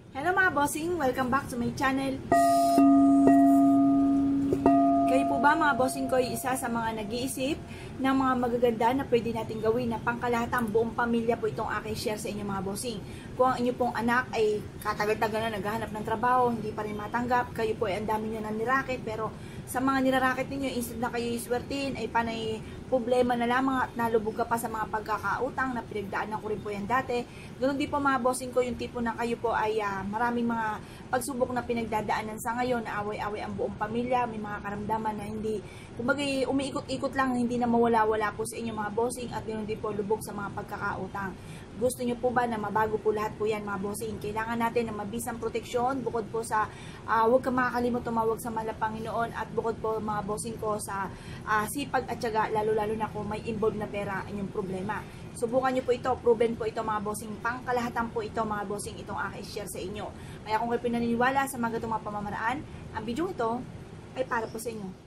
Hello mga bossing! Welcome back to my channel. Kayo po ba mga bossing ko ay isa sa mga nag-iisip ng mga magaganda na pwede natin gawin na pangkalahatang buong pamilya po itong aking share sa inyo mga bossing. Kung ang inyo pong anak ay katagal-tagal na naghahanap ng trabaho, hindi pa rin matanggap, kayo po ay ang dami nyo na niraket, pero sa mga nirarakit ninyo, instead na kayo iswertin, ay panay problema na lamang at nalubog ka pa sa mga pagkakautang na pinagdaanan ko rin po yan dati. Ganun din po mga bossing ko, yung tipo na kayo po ay maraming mga pagsubok na pinagdadaanan sa ngayon, na away-away ang buong pamilya, may mga karamdaman na hindi, kumbaga umiikot-ikot lang, hindi na mawala-wala po sa inyo mga bossing, at ganun din po lubog sa mga pagkakautang. Gusto nyo po ba na mabago po lahat po yan mga bossing? Kailangan natin ng mabisang proteksyon, bukod po sa huwag ka makakalimot tumawag sa mahal na Panginoon, at bukod po mga bossing ko sa sipag at tiyaga, lalo-lalo na kung may involved na pera ang inyong problema. Subukan nyo po ito, proven po ito mga bossing, pangkalahatan po ito mga bossing, itong aking share sa inyo. Kaya kung kayo pinaniniwala sa mga gatong mga pamamaraan, ang video ito ay para po sa inyo.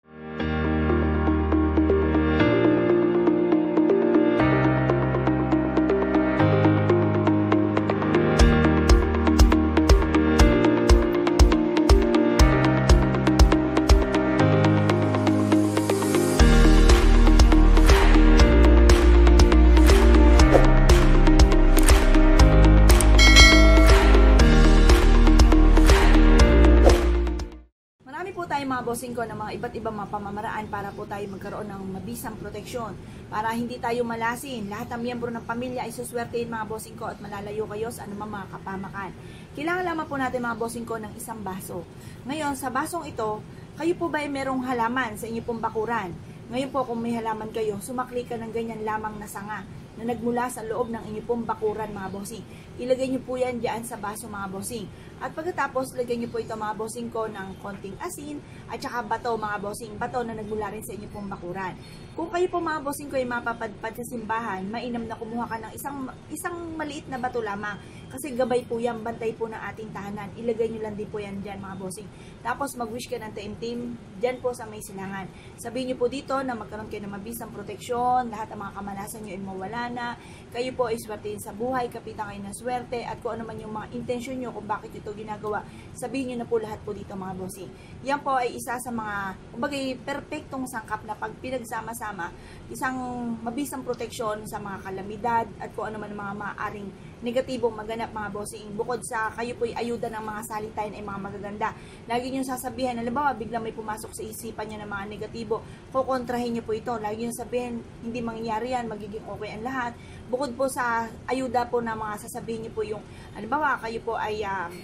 Mga bossing ko ng mga iba't ibang mga pamamaraan para po tayo magkaroon ng mabisang proteksyon, para hindi tayo malasin. Lahat ng miyembro ng pamilya ay suswertein mga bossing ko, at malalayo kayo sa anumang mga kapamakan. Kailangan lamang po natin mga bossing ko ng isang baso. Ngayon sa basong ito, kayo po ba ay merong halaman sa inyo pong bakuran? Ngayon po kung may halaman kayo, sumakli ka ng ganyan lamang na sanga na nagmula sa loob ng inyong pong bakuran mga bossing. Ilagay nyo po yan dyan sa baso mga bossing. At pagkatapos, lagyan nyo po ito mga bossing ko ng konting asin at saka bato mga bossing. Bato na nagmula rin sa inyong pong bakuran. Kung kayo po mga bossing ko ay mapapadpad sa simbahan, mainam na kumuha ka ng isang maliit na bato lamang. Kasi gabay po yan, bantay po ng ating tahanan. Ilagay nyo lang din po yan dyan mga bossing. Tapos mag-wish ka ng taimtim dyan po sa may silangan. Sabihin nyo po dito na magkaroon kayo ng mabisang proteksyon, lahat ng mga kamalasan nyo ay mawala na, kayo po ay swertein sa buhay, kapitan kayo ng swerte, at kung ano man yung mga intensyon nyo kung bakit ito ginagawa, sabihin nyo na po lahat po dito mga bossing. Yan po ay isa sa mga, kumbaga, perfectong sangkap na pag pinagsama-sama, isang mabisang proteksyon sa mga kalamidad at kung ano man mga maaaring negatibong maganap mga bossing. Bukod sa kayo po ay ayuda ng mga salitayin ay mga magaganda. Lagi nyo sasabihin, halimbawa biglang may pumasok sa isipan nyo ng mga negatibo, kukontrahin nyo po ito. Lagi nyo sabihin, hindi mangyayari yan, magiging okay ang lahat. Bukod po sa ayuda po na mga sasabihin nyo po yung, halimbawa kayo po ay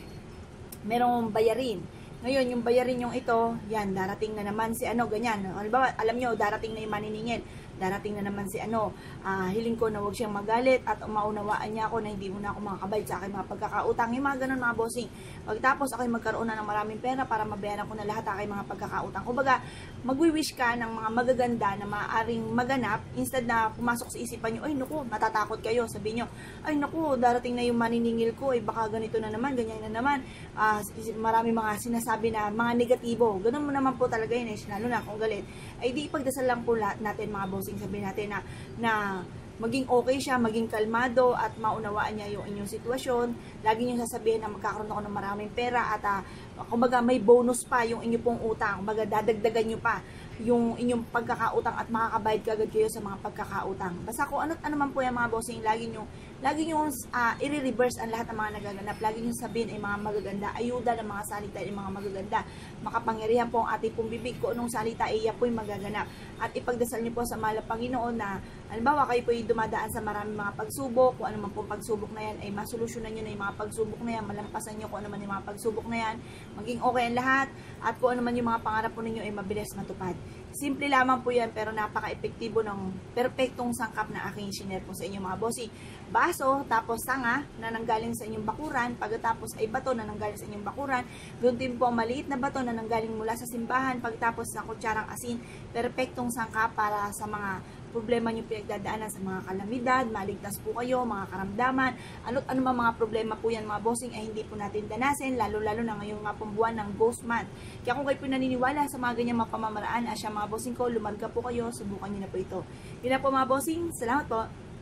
merong bayarin. Ngayon, yung bayarin yung ito, yan, darating na naman si ano, ganyan. Halimbawa, alam nyo, darating na yung maniningil. Darating na naman si ano, hiling ko na huwag siyang magalit at maunawaan niya ako na hindi mo na ako makakabayad sa aking mga pagkakautang. Yung mga ganun mga bossing. Pagtapos ako magkaroon na ng maraming pera para mabayaran ko na lahat aking mga pagkakautang. Kumbaga, magwi-wish ka ng mga magaganda na maaaring maganap, instead na pumasok sa isipan nyo, ay naku, matatakot kayo. Sabihin nyo, ay naku, darating na yung maniningil ko, ay baka ganito na naman, ganyan na naman. Maraming mga sinasabi na mga negatibo. Ganun mo naman po talaga yun, lalo na kung galit. Ay di ipagdasal lang po lahat natin mga bossing. Sabihin natin na maging okay siya, maging kalmado at maunawaan niya yung inyong sitwasyon. Lagi niyo sasabihin na magkakaroon ako ng maraming pera at kumbaga may bonus pa yung inyong pong utang. Kumbaga dadagdagan niyo pa yung inyong pagkakautang at makakabayad kagad kayo sa mga pagkakautang. Basta kung ano man po yung mga bossing, lagi nyo i-reverse ang lahat ng mga nagaganap. Lagi nyo sabihin ay mga magaganda, ayuda ng mga salita ay mga magaganda. Makapangyarihan po ang ating pong bibig, kung anong salita ay iya po'y magaganap. At ipagdasal nyo po sa mahal na Panginoon na halimbawa kayo po'y dumadaan sa maraming mga pagsubok, kung ano man pong pagsubok na yan ay masolusyonan nyo na yung mga pagsubok na yan, malampasan nyo kung ano man yung mga pagsubok na yan, maging okay ang lahat, at kung ano man yung mga pangarap po ninyo ay mabilis matupad. Simple lamang po yan, pero napaka-epektibo ng perpektong sangkap na aking share po sa inyo mga bossing. Baso, tapos sanga na nanggaling sa inyong bakuran, pagkatapos ay bato na nanggaling sa inyong bakuran, doon din po ang maliit na bato na nanggaling mula sa simbahan, pagkatapos sa kutsarang asin, perpektong sangkap para sa mga problema nyo pinagdadaanan sa mga kalamidad, maligtas po kayo, mga karamdaman, ano mga problema po yan mga bossing ay hindi po natin danasin, lalo-lalo na ngayong nga pong buwan ng Ghost Month. Kaya kung kayo po naniniwala sa mga ganyang mga pamamaraan, asya mga bossing ko, lumarga po kayo, subukan nyo na po ito. Yun na po mga bossing, salamat po.